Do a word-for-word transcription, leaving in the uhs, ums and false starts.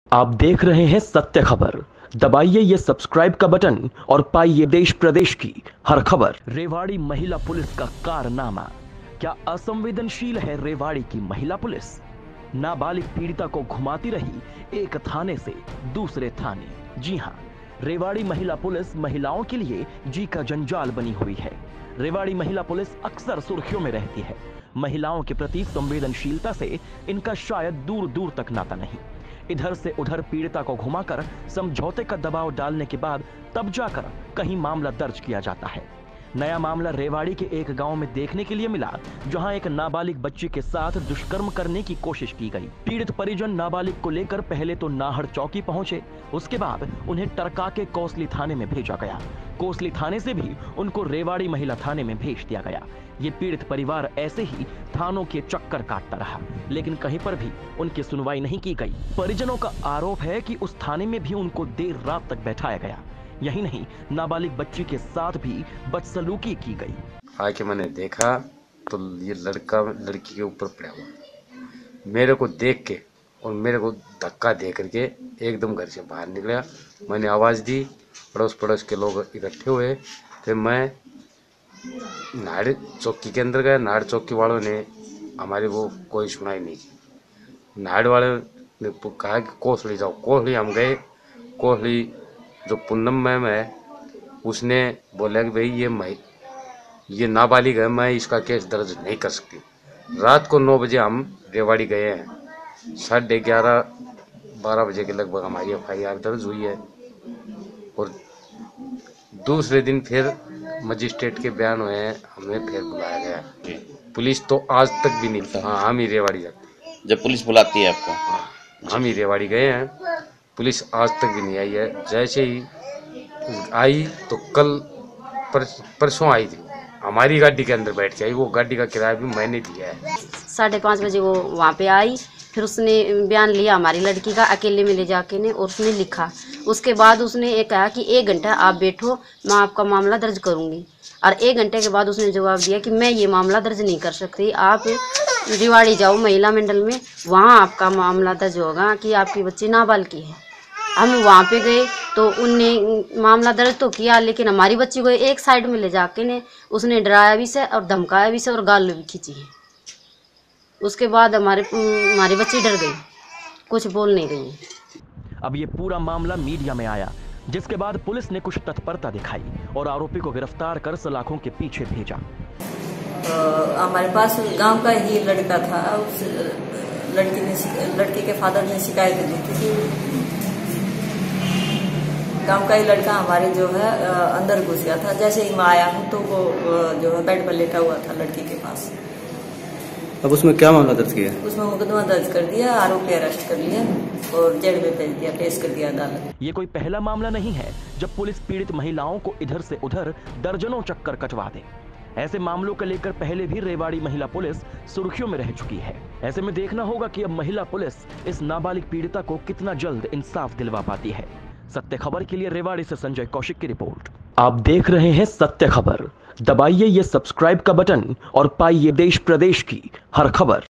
आप देख रहे हैं सत्य खबर। दबाइए ये सब्सक्राइब का बटन और पाइए देश प्रदेश की हर खबर। रेवाड़ी महिला पुलिस का कारनामा, क्या असंवेदनशील है रेवाड़ी की महिला पुलिस? नाबालिग पीड़िता को घुमाती रही एक थाने से दूसरे थाने। जी हां, रेवाड़ी महिला पुलिस महिलाओं के लिए जी का जंजाल बनी हुई है। रेवाड़ी महिला पुलिस अक्सर सुर्खियों में रहती है। महिलाओं के प्रति संवेदनशीलता से इनका शायद दूर दूर तक नाता नहीं। इधर से उधर पीड़िता को घुमाकर समझौते का दबाव डालने के बाद तब जाकर कहीं मामला दर्ज किया जाता है। नया मामला रेवाड़ी के एक गांव में देखने के लिए मिला, जहां एक नाबालिग बच्ची के साथ दुष्कर्म करने की कोशिश की गई। पीड़ित परिजन नाबालिग को लेकर पहले तो नाहड़ चौकी पहुंचे, उसके बाद उन्हें टरका के कोसली थाने में भेजा गया। कोसली थाने से भी उनको रेवाड़ी महिला थाने में भेज दिया गया। ये पीड़ित परिवार ऐसे ही थानों के चक्कर काटता रहा, लेकिन कहीं पर भी उनकी सुनवाई नहीं की गई। परिजनों का आरोप है कि उस थाने में भी उनको देर रात तक बैठाया गया। यही नहीं, नाबालिग बच्ची के साथ भी बदसलूकी की गई। आके मैंने देखा तो ये लड़का लड़की के ऊपर पड़ा हुआ। मेरे को देख के और मेरे को धक्का दे करके एकदम घर से बाहर निकला। मैंने आवाज़ दी, पड़ोस पड़ोस के लोग इकट्ठे हुए। फिर मैं नाड़ चौकी के अंदर गया। नाड़ चौकी वालों ने हमारी वो कोई सुनाई नहीं की। नाड़ वाले ने कहा कि कोसली जाओ। कोसली हम गए। कोसली जो पूनम मैम है उसने बोला कि भाई ये मैं ये नाबालिग है, मैं इसका केस दर्ज नहीं कर सकती। रात को नौ बजे हम रेवाड़ी गए हैं। साढ़े ग्यारह बारह बजे के लगभग हमारी एफ आई आर दर्ज हुई है। और दूसरे दिन फिर मजिस्ट्रेट के बयान हुए हैं, हमें फिर बुलाया गया। पुलिस तो आज तक भी नहीं। हाँ, हम ही रेवाड़ी जाते। जब पुलिस बुलाती है आपको? हाँ, हम ही रेवाड़ी गए हैं। पुलिस आज तक भी नहीं आई है। जैसे ही आई तो कल पर, परसों आई थी, हमारी गाड़ी के अंदर बैठ के आई। वो गाड़ी का किराया भी मैंने दिया है। साढ़े पाँच बजे वो वहाँ पे आई। फिर उसने बयान लिया हमारी लड़की का, अकेले में ले जाके ने, और उसने लिखा। उसके बाद उसने ये कहा कि एक घंटा आप बैठो, मैं आपका मामला दर्ज करूँगी। और एक घंटे के बाद उसने जवाब दिया कि मैं ये मामला दर्ज नहीं कर सकती, आप रेवाड़ी जाओ महिला मंडल में, वहाँ आपका मामला दर्ज होगा कि आपकी बच्ची नाबालिग की है। हम वहाँ पे गए तो उनने मामला दर्ज तो किया, लेकिन हमारी बच्ची को एक साइड में ले जाके ने उसने डराया भी से और धमकाया भी से और गाल भी खींची है। उसके बाद हमारे हमारी बच्ची डर गई, कुछ बोल नहीं रही है। अब ये पूरा मामला मीडिया में आया, जिसके बाद पुलिस ने कुछ तत्परता दिखाई और आरोपी को गिरफ्तार कर सलाखों के पीछे भेजा। तो हमारे पास गांव का ही लड़का था। उस लड़की ने लड़के के फादर ने शिकायत दी थी। गांव का ही लड़का हमारे जो है अंदर घुस गया था। जैसे ही मैं आया हूँ तो वो जो है बेड पर लेटा हुआ था लड़की के पास। अब उसमें क्या मामला दर्ज किया? उसमें मुकदमा दर्ज कर दिया, आरोपी अरेस्ट कर लिया और जेल में भेज दिया, पेश कर दिया अदालत। ये कोई पहला मामला नहीं है जब पुलिस पीड़ित महिलाओं को इधर से उधर दर्जनों चक्कर कटवा दे। ऐसे मामलों को लेकर पहले भी रेवाड़ी महिला पुलिस सुर्खियों में रह चुकी है। ऐसे में देखना होगा कि अब महिला पुलिस इस नाबालिग पीड़िता को कितना जल्द इंसाफ दिलवा पाती है। सत्य खबर के लिए रेवाड़ी से संजय कौशिक की रिपोर्ट। आप देख रहे हैं सत्य खबर। दबाइए ये सब्सक्राइब का बटन और पाइए देश प्रदेश की हर खबर।